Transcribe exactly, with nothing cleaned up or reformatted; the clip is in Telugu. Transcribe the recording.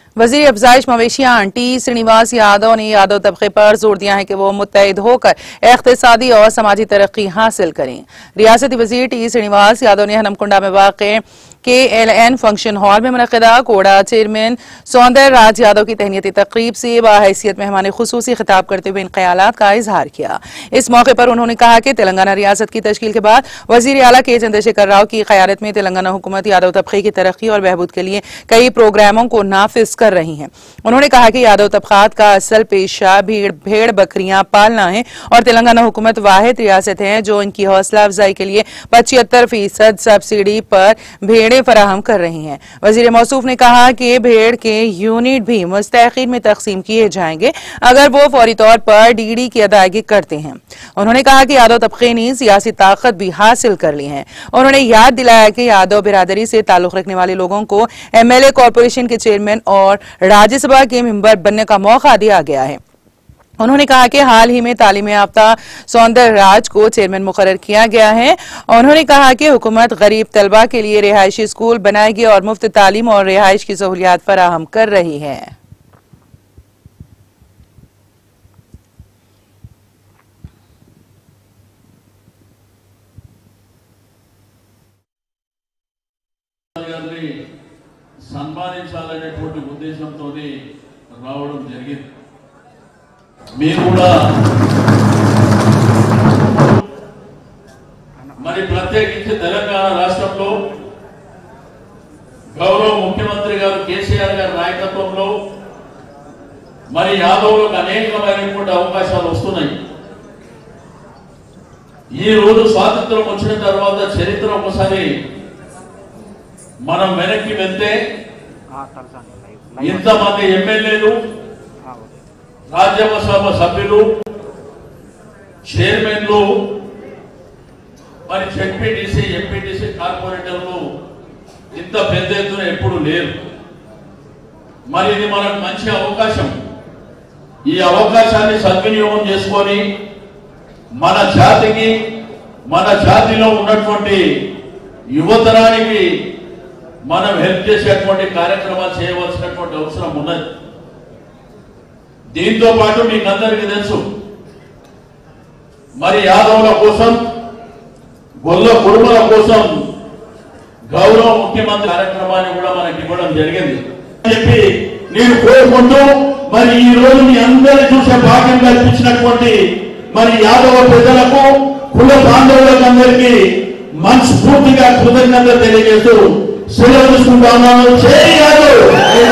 वजीर अफजाइश मवेशियां टी श्रीनिवास यादव ने यादव तबके पर जोर दिया है कि वो मुत्तहिद होकर इख्तिसादी और समाजी तरक्की हासिल करें। रियासती वजीर टी श्रीनिवास यादव ने हनमकुंडा में वाक़े के एल एन फंक्शन हॉल में मुनक़िदा कोड़ा चेयरमैन सौंदर्य राज यादव की तहनीती तकरीब से बाहैसियत मेहमान खुसूसी खिताब करते हुए इन ख्यालात का इजहार किया। इस मौके पर उन्होंने कहा कि तेलंगाना रियासत की तश्कील के बाद वजीर आला के चंद्रशेखर राव की क़यादत में तेलंगाना हुकूमत यादव तबके की तरक्की और बहबूद के लिए कई प्रोग्रामों को नाफिज कर रही है। उन्होंने कहा कि यादव तबकात का असल पेशा भीड़ भेड़ बकरियां पालना है और तेलंगाना हुकूमत वाहिद रियासत है जो इनकी हौसला अफजाई के लिए पचहत्तर फीसद सब्सिडी पर भेड़ें फराहम कर रही हैं। वजीर मौसूफ ने कहा कि भेड़ के यूनिट भी मुस्तहकीन में तकसीम किए जाएंगे अगर वो फौरी तौर पर डीडी की अदायगी करते हैं। उन्होंने कहा कि यादव तबके ने सियासी ताकत भी हासिल कर ली है। उन्होंने याद दिलाया कि यादव बिरादरी से ताल्लुक रखने वाले लोगों को एमएलए कॉरपोरेशन के चेयरमैन और राज्यसभा के मेंबर बनने का मौका दिया गया है। उन्होंने कहा कि हाल ही में तालीम याफ्ता सौंदर्य राज को चेयरमैन मुकर्रर किया गया है। उन्होंने कहा कि हुकूमत गरीब तलबा के लिए रिहायशी स्कूल बनाएगी और मुफ्त तालीम और रिहाइश की सहूलियात फराहम कर रही है। సన్మానించాలనేటువంటి ఉద్దేశంతోనే రావడం జరిగింది। మీరు కూడా మరి ప్రత్యేకించి తెలంగాణ రాష్ట్రంలో గౌరవ ముఖ్యమంత్రి గారు కేసీఆర్ గారి నాయకత్వంలో మరి యాదవులకు అనేకమైనటువంటి అవకాశాలు వస్తున్నాయి। ఈ రోజు స్వాతంత్రం వచ్చిన తర్వాత చరిత్ర ఒకసారి మనం వెనక్కి వెళ్తే ఇంతమంది ఎమ్మెల్యేలు రాజ్యసభ సభ్యులు చైర్మన్లు మరి జెడ్పీటీసీ ఎంపీటీసీ కార్పొరేటర్లు ఇంత పెద్ద ఎత్తున ఎప్పుడు లేరు। మరి ఇది మనకు మంచి అవకాశం। ఈ అవకాశాన్ని సద్వినియోగం చేసుకొని మన జాతికి మన జాతిలో ఉన్నటువంటి యువతరానికి మనం హెల్ప్ చేసేటువంటి కార్యక్రమాలు చేయవలసినటువంటి అవసరం ఉన్నది। దీంతో పాటు మీకు అందరికీ తెలుసు మరి యాదవుల కోసం గొల్ల కుటుంబాల కోసం గౌరవ ముఖ్యమంత్రి కార్యక్రమాన్ని కూడా మనకి ఇవ్వడం జరిగింది చెప్పి నేను కోరుకుంటూ మరి ఈ రోజు మీ అందరినీ చూసే భాగ్యం కల్పించినటువంటి మరి యాదవ ప్రజలకు కుల బాంధవులకు అందరికీ మనస్ఫూర్తిగా కృతజ్ఞతలు తెలియజేస్తూ సెలవు తీసుకుంటున్నాను। జై యాదవ్।